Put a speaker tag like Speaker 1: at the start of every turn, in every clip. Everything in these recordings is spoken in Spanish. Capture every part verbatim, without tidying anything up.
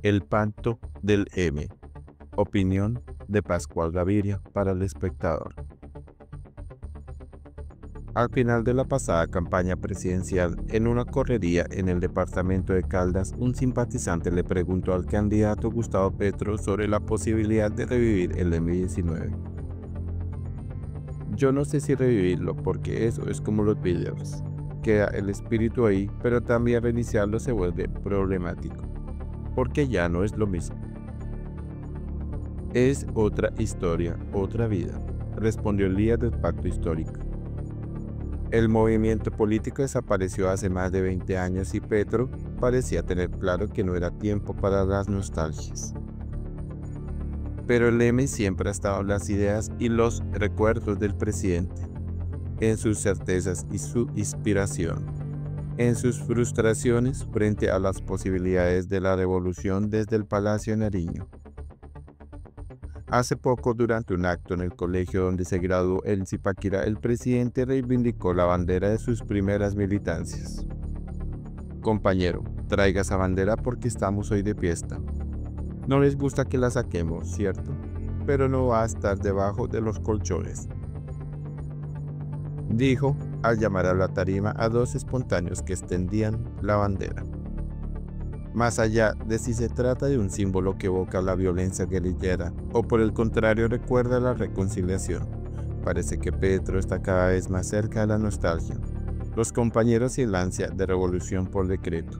Speaker 1: El pacto del M. Opinión de Pascual Gaviria para El Espectador. Al final de la pasada campaña presidencial, en una correría en el departamento de Caldas, un simpatizante le preguntó al candidato Gustavo Petro sobre la posibilidad de revivir el eme diecinueve. Yo no sé si revivirlo, porque eso es como los videos. Queda el espíritu ahí, pero también reiniciarlo se vuelve problemático, porque ya no es lo mismo. Es otra historia, otra vida, respondió el líder del pacto histórico. El movimiento político desapareció hace más de veinte años y Petro parecía tener claro que no era tiempo para las nostalgias. Pero el eme siempre ha estado en las ideas y los recuerdos del presidente, en sus certezas y su inspiración, en sus frustraciones frente a las posibilidades de la revolución desde el Palacio de Nariño. Hace poco, durante un acto en el colegio donde se graduó en Zipaquirá, el presidente reivindicó la bandera de sus primeras militancias. Compañero, traiga esa bandera porque estamos hoy de fiesta. No les gusta que la saquemos, ¿cierto? Pero no va a estar debajo de los colchones, dijo al llamar a la tarima a dos espontáneos que extendían la bandera. Más allá de si se trata de un símbolo que evoca la violencia guerrillera o por el contrario recuerda la reconciliación, parece que Petro está cada vez más cerca de la nostalgia, los compañeros y el ansia de revolución por decreto,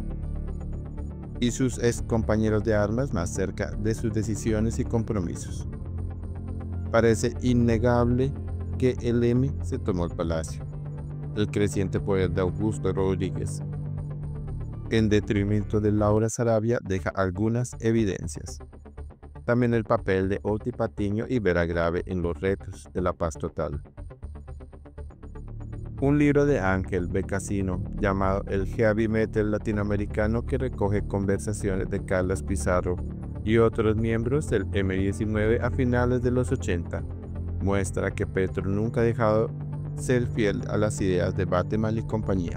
Speaker 1: y sus ex compañeros de armas más cerca de sus decisiones y compromisos. Parece innegable que el eme se tomó el palacio, el creciente poder de Augusto Rodríguez, en detrimento de Laura Sarabia, deja algunas evidencias. También el papel de Oti Patiño y Vera Grave en los retos de la paz total. Un libro de Ángel Becasino llamado El Heavy Metal Latinoamericano, que recoge conversaciones de Carlos Pizarro y otros miembros del eme diecinueve a finales de los ochenta, muestra que Petro nunca ha dejado ser fiel a las ideas de Bateman y compañía.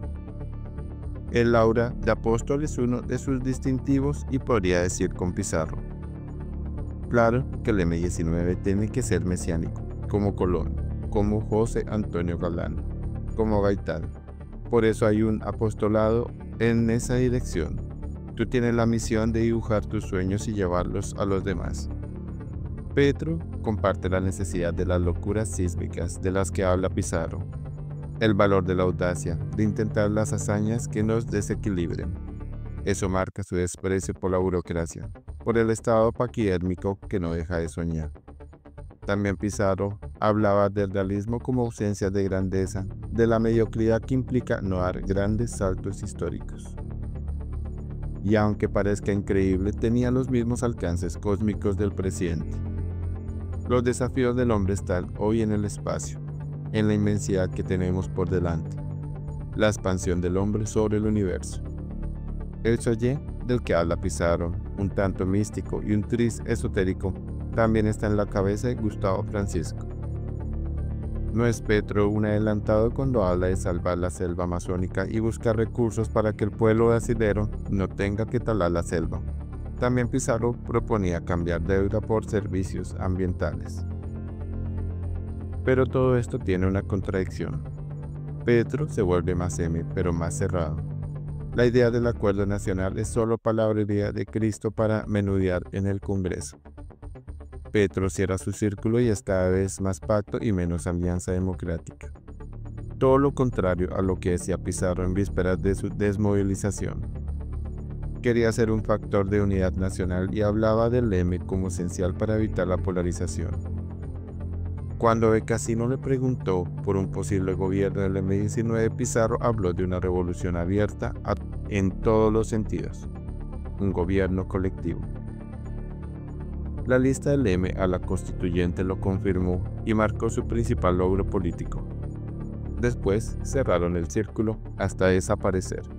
Speaker 1: El aura de apóstol es uno de sus distintivos y podría decir con Pizarro. Claro que el eme diecinueve tiene que ser mesiánico, como Colón, como José Antonio Galán, como Gaitán. Por eso hay un apostolado en esa dirección. Tú tienes la misión de dibujar tus sueños y llevarlos a los demás. Petro comparte la necesidad de las locuras sísmicas de las que habla Pizarro, el valor de la audacia, de intentar las hazañas que nos desequilibren. Eso marca su desprecio por la burocracia, por el estado paquidérmico que no deja de soñar. También Pizarro hablaba del realismo como ausencia de grandeza, de la mediocridad que implica no dar grandes saltos históricos. Y aunque parezca increíble, tenía los mismos alcances cósmicos del presidente. Los desafíos del hombre están hoy en el espacio, en la inmensidad que tenemos por delante, la expansión del hombre sobre el universo. El Soye del que habla Pizarro, un tanto místico y un tris esotérico, también está en la cabeza de Gustavo Francisco. ¿No es Petro un adelantado cuando habla de salvar la selva amazónica y buscar recursos para que el pueblo brasilero no tenga que talar la selva? También Pizarro proponía cambiar deuda por servicios ambientales. Pero todo esto tiene una contradicción. Petro se vuelve más eme, pero más cerrado. La idea del acuerdo nacional es solo palabrería de Cristo para menudear en el Congreso. Petro cierra su círculo y es cada vez más pacto y menos alianza democrática. Todo lo contrario a lo que decía Pizarro en vísperas de su desmovilización. Quería ser un factor de unidad nacional y hablaba del eme como esencial para evitar la polarización. Cuando Becasino le preguntó por un posible gobierno del eme diecinueve, Pizarro habló de una revolución abierta a, en todos los sentidos, un gobierno colectivo. La lista del eme a la constituyente lo confirmó y marcó su principal logro político. Después cerraron el círculo hasta desaparecer.